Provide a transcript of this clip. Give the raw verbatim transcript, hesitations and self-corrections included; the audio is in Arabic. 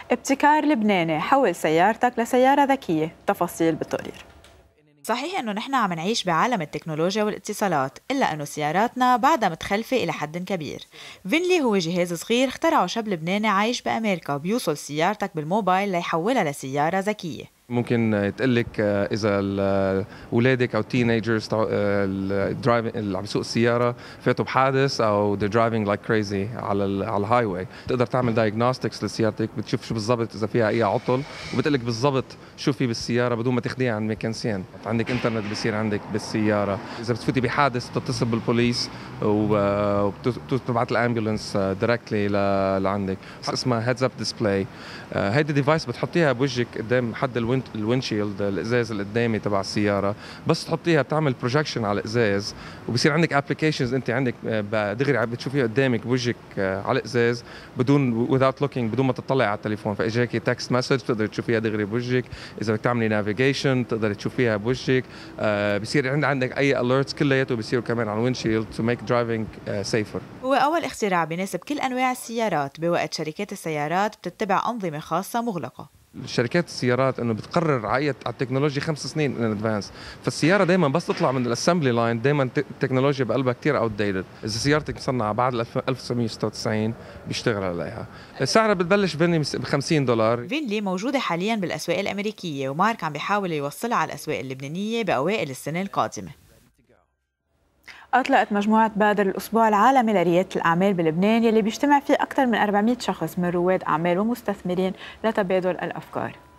ابتكار لبناني حول سيارتك لسيارة ذكية. تفاصيل بالتقرير. صحيح انه نحن عم نعيش بعالم التكنولوجيا والاتصالات، الا انه سياراتنا بعدها متخلفه الى حد كبير. فينلي هو جهاز صغير اخترعه شاب لبناني عايش بامريكا، بيوصل سيارتك بالموبايل ليحولها لسياره ذكيه. ممكن تقول لك اذا اولادك او تينيجرز الدرايفنج اللي عم يسوق السياره فاتوا بحادث او they're driving like crazy على ال على الهاي واي، بتقدر تعمل دايجنوستكس لسيارتك، بتشوف شو بالضبط اذا فيها اي عطل، وبتقول لك بالضبط شو في بالسياره بدون ما تاخذيها عند ميكانسيان. عندك انترنت بصير عندك بالسياره، اذا بتفوتي بحادث بتتصل بالبوليس وبتبعت الامبولانس دايركتلي لعندك. اسمها هيدز اب ديسبلاي. هيدي ديفايس بتحطيها بوجهك قدام حد الوين الوينشيلد، الازاز القدامي تبع السياره، بس تحطيها بتعمل بروجكشن على الازاز، وبصير عندك ابلكيشنز انت عندك دغري بتشوفيها قدامك بوجهك على الازاز بدون without looking، بدون ما تطلع على التليفون. فاجاكي تكست مسج بتقدري تشوفيها دغري بوجهك، اذا بدك تعملي نافيجيشن بتقدري تشوفيها بوجهك. آه بصير عند عندك اي اليرتس كلياته بيصيروا كمان على الوينشيلد تو ميك درايفنج سيفر. هو اول اختراع بيناسب كل انواع السيارات، بوقت شركات السيارات بتتبع انظمه خاصه مغلقه. شركات السيارات انه بتقرر عيت على التكنولوجيا خمس سنين ان ادفانس، فالسياره دائما بس تطلع من الاسمبلي لاين دائما التكنولوجيا بقلبها كثير اوت ديتد. اذا سيارتك مصنعه بعد ألف وتسعمية وستة وتسعين بيشتغل عليها. سعرها بتبلش ب خمسين دولار. فينلي موجوده حاليا بالاسواق الامريكيه، ومارك عم بيحاول يوصلها على الاسواق اللبنانيه باوائل السنه القادمه. أطلقت مجموعة بادر الأسبوع العالمي لريادة الأعمال بلبنان، يلي بيجتمع فيه أكثر من أربعمية شخص من رواد أعمال ومستثمرين لتبادل الأفكار.